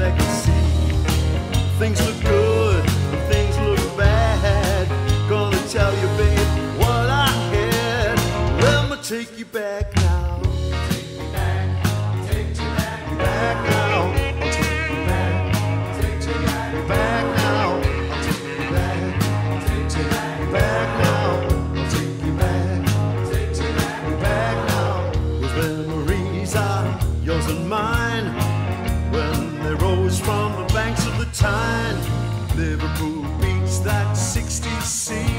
legacy. Things look good, things look bad. Gonna tell you, babe, what I had. Let me take you back now. Take me back, take you back, back now. I'll take you back, take you back, back now. I'll take you back, take you back, back now. I'll take you back, take you back, back now. Those memories are yours and mine. When they rose from the banks of the Tyne, Liverpool beats that 60 sea.